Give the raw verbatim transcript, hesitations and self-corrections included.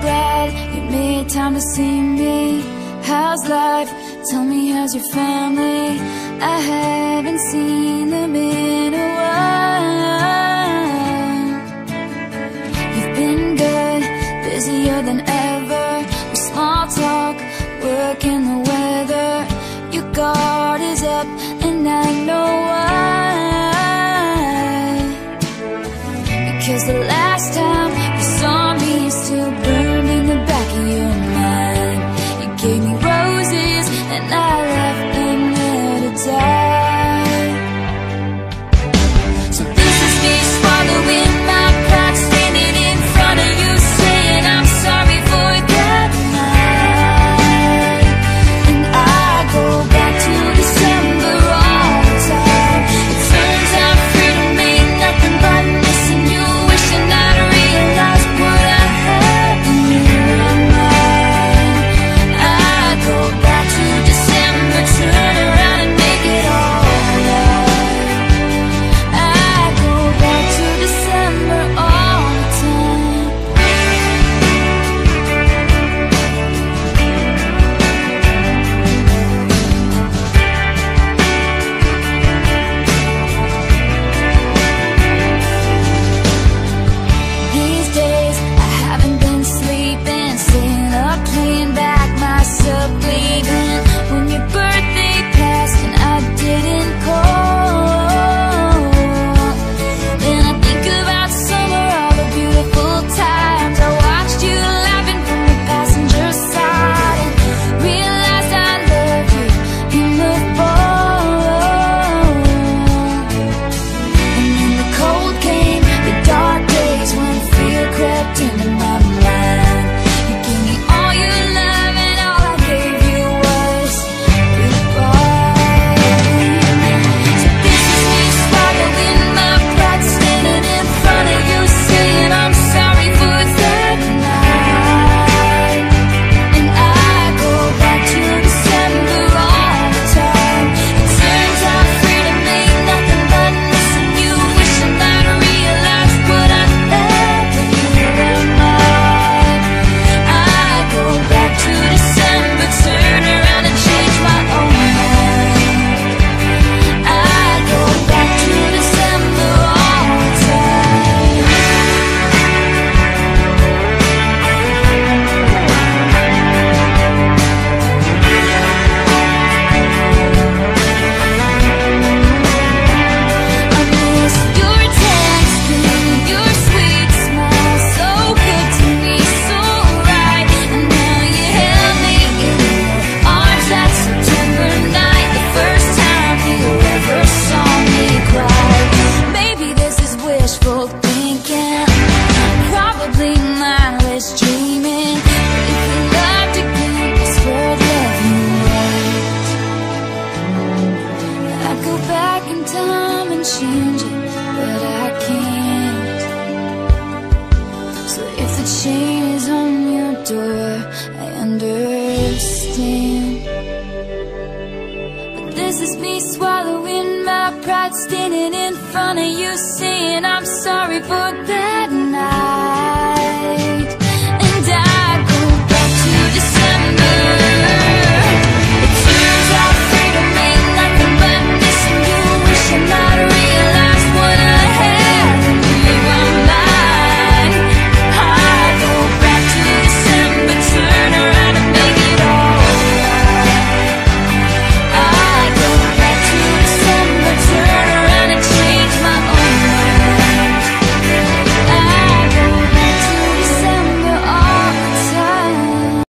glad you made time to see me. How's life? Tell me, how's your family? I haven't seen them in a while. You've been good, busier than ever, with small talk, work and the weather. Your guard is up and I know why. Because the last time you saw me, it's still burned in the back of your mind. You gave me roses and I left them there to die. So this is me swallowing my pride, standing in front of you saying I'm sorry for that night. And I go back to December all the time. It turns out freedom ain't nothing but missing you, wishing I'd realized what I had when you were mine. I go back to December, turn around and make it all right. I go back to December all the time. These days I haven't been sleeping, staying up, playing back myself, bleeding. When your birthday passed and I didn't call, then I think about summer, all the beautiful times I watched you laughing from the passenger side, and realized I loved you in the fall. And then the cold came, the dark days when fear crept into my mind. You gave me all your love and all I gave you was goodbye. So this is me swallowing my pride, standing in front of you saying I'm sorry for that night. And I go back to December all the time. It turns out freedom ain't nothing but missing you, wishing I'd realized what I had when you were mine. I go back to December, turn around and change my own mind. I go back to December all the time. I miss your texting, your sweet smile, so good to me, so right. And now you held me in your arms that September night, the first time you ever saw me cry. Maybe this is wishful thinking, probably mindless dreaming. But if you loved again, I swear I'd love you right. I'd go back in time and change it, but I can't. So if the chain is on your door, I understand. But this is me swallowing my pride, standing in front of you saying I'm sorry for that